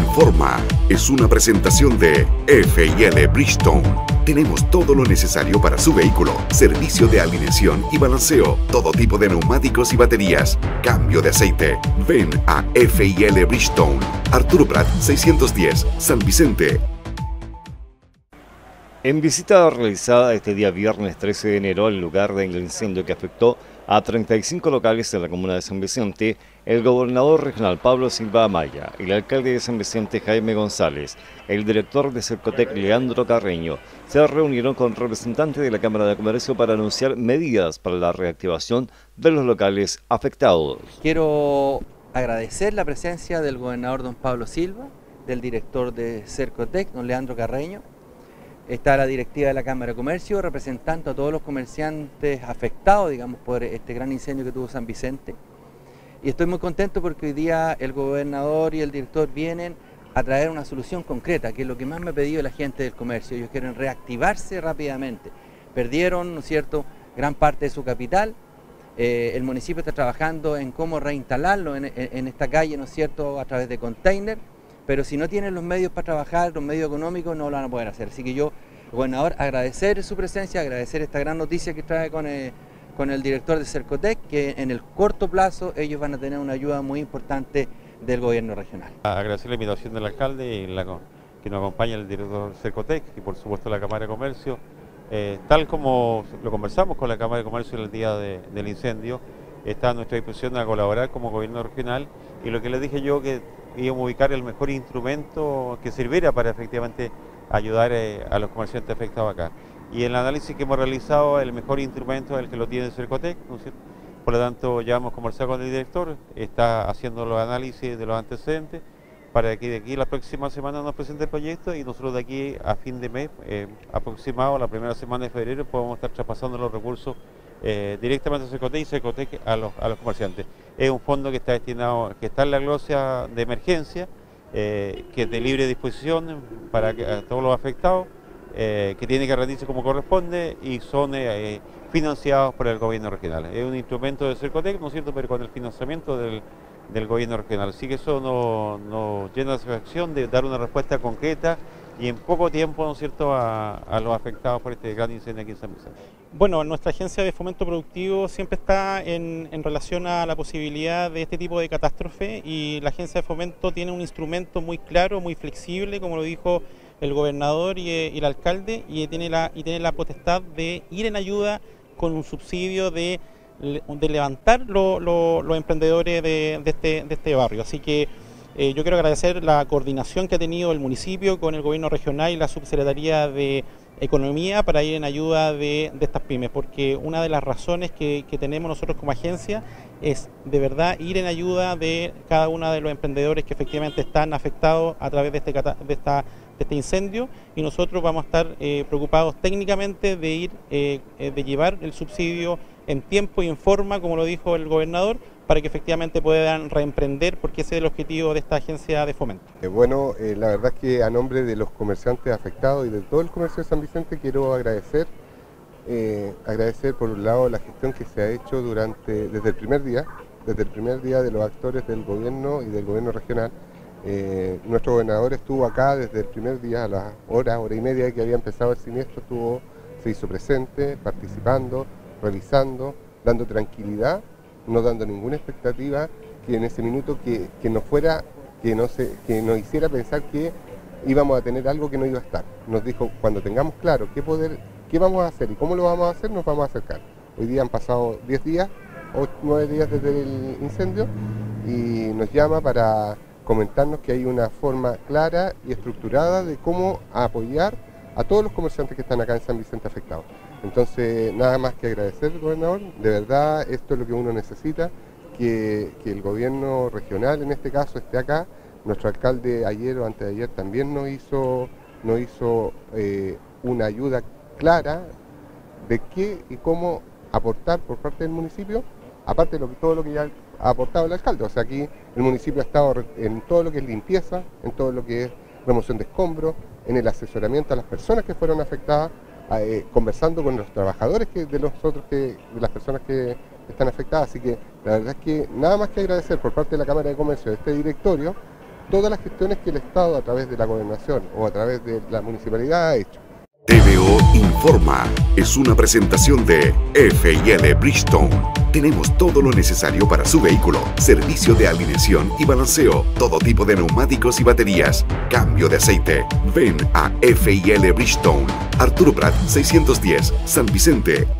Informa es una presentación de F&L Bridgestone. Tenemos todo lo necesario para su vehículo, servicio de alineación y balanceo, todo tipo de neumáticos y baterías, cambio de aceite. Ven a F&L Bridgestone, Arturo Prat 610, San Vicente. En visita realizada este día viernes 13 de enero al lugar del incendio que afectó a 35 locales de la comuna de San Vicente, el gobernador regional Pablo Silva Amaya, el alcalde de San Vicente Jaime González, el director de Cercotec Leandro Carreño, se reunieron con representantes de la Cámara de Comercio para anunciar medidas para la reactivación de los locales afectados. Quiero agradecer la presencia del gobernador don Pablo Silva, del director de Cercotec, don Leandro Carreño. Está la directiva de la Cámara de Comercio representando a todos los comerciantes afectados, digamos, por este gran incendio que tuvo San Vicente. Y estoy muy contento porque hoy día el gobernador y el director vienen a traer una solución concreta, que es lo que más me ha pedido la gente del comercio. Ellos quieren reactivarse rápidamente. Perdieron, ¿no es cierto?, gran parte de su capital. El municipio está trabajando en cómo reinstalarlo en esta calle, ¿no es cierto?, a través de container. Pero si no tienen los medios para trabajar, los medios económicos, no lo van a poder hacer. Así que yo, gobernador, agradecer su presencia, agradecer esta gran noticia que trae con el director de Cercotec, que en el corto plazo ellos van a tener una ayuda muy importante del gobierno regional. Agradecer la invitación del alcalde que nos acompaña el director de Cercotec y por supuesto la Cámara de Comercio. Tal como lo conversamos con la Cámara de Comercio el día del incendio, está a nuestra disposición a colaborar como gobierno regional y lo que les dije yo que íbamos a ubicar el mejor instrumento que sirviera para efectivamente ayudar a los comerciantes afectados acá. Y el análisis que hemos realizado, el mejor instrumento es el que lo tiene Cercotec, ¿no es cierto? Por lo tanto, ya hemos conversado con el director, está haciendo los análisis de los antecedentes para que de aquí la próxima semana nos presente el proyecto y nosotros de aquí a fin de mes, aproximado la primera semana de febrero, podemos estar traspasando los recursos directamente a Cercotec y Cercotec a los comerciantes. Es un fondo que está destinado, que está en la glosa de emergencia, que es de libre disposición para a todos los afectados, que tiene que rendirse como corresponde y son financiados por el gobierno regional. Es un instrumento de Cercotec, ¿no es cierto?, pero con el financiamiento del gobierno regional. Así que eso nos llena de satisfacción de dar una respuesta concreta y en poco tiempo, ¿no es cierto?, a los afectados por este gran incendio aquí en San Vicente. Bueno, nuestra agencia de fomento productivo siempre está en relación a la posibilidad de este tipo de catástrofe y la agencia de fomento tiene un instrumento muy claro, muy flexible, como lo dijo el gobernador y el alcalde, y tiene la potestad de ir en ayuda con un subsidio de levantar los emprendedores de este barrio. Así que yo quiero agradecer la coordinación que ha tenido el municipio con el gobierno regional y la subsecretaría de Economía para ir en ayuda de estas pymes, porque una de las razones que tenemos nosotros como agencia es de verdad ir en ayuda de cada uno de los emprendedores que efectivamente están afectados a través de este incendio, y nosotros vamos a estar preocupados técnicamente de llevar el subsidio en tiempo y en forma, como lo dijo el gobernador, para que efectivamente puedan reemprender, porque ese es el objetivo de esta agencia de fomento. Bueno, la verdad es que a nombre de los comerciantes afectados y de todo el comercio de San Vicente quiero agradecer por un lado la gestión que se ha hecho desde el primer día de los actores del gobierno y del gobierno regional. Nuestro gobernador estuvo acá desde el primer día, a las hora y media que había empezado el siniestro, se hizo presente, participando, revisando, dando tranquilidad, no dando ninguna expectativa, que en ese minuto que nos hiciera pensar que íbamos a tener algo que no iba a estar. Nos dijo, cuando tengamos claro qué vamos a hacer y cómo lo vamos a hacer, nos vamos a acercar. Hoy día han pasado 10 días, 9 días desde el incendio, y nos llama para comentarnos que hay una forma clara y estructurada de cómo apoyar a todos los comerciantes que están acá en San Vicente afectados. Entonces, nada más que agradecer, gobernador, de verdad esto es lo que uno necesita, que el gobierno regional en este caso esté acá. Nuestro alcalde ayer o antes de ayer también nos hizo una ayuda clara de qué y cómo aportar por parte del municipio, aparte de todo lo que ya ha aportado el alcalde. O sea, aquí el municipio ha estado en todo lo que es limpieza, en todo lo que es remoción de escombros, en el asesoramiento a las personas que fueron afectadas, conversando con los trabajadores de las personas que están afectadas. Así que la verdad es que nada más que agradecer por parte de la Cámara de Comercio de este directorio todas las gestiones que el Estado a través de la gobernación o a través de la municipalidad ha hecho. TVO Informa es una presentación de F&L Bridgestone. Tenemos todo lo necesario para su vehículo, servicio de alineación y balanceo, todo tipo de neumáticos y baterías, cambio de aceite. Ven a F&L Bridgestone, Arturo Prat 610, San Vicente,